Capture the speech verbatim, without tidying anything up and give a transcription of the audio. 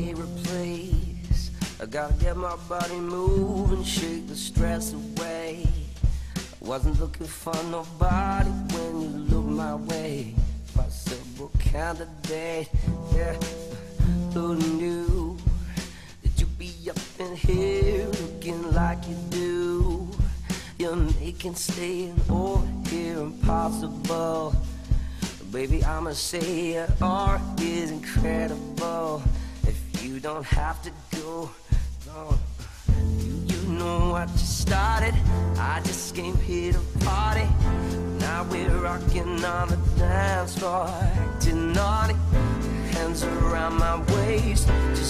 favorite place. I gotta get my body moving, shake the stress away. I wasn't looking for nobody when you looked my way. Possible candidate, yeah. Who knew that you'd be up in here looking like you do? You're making staying over here impossible. Baby, I'ma say your art is incredible. If you don't have to go, no. You, you know what you started. I just came here to party. Now we're rocking on the dance floor, acting naughty. Hands around my waist, just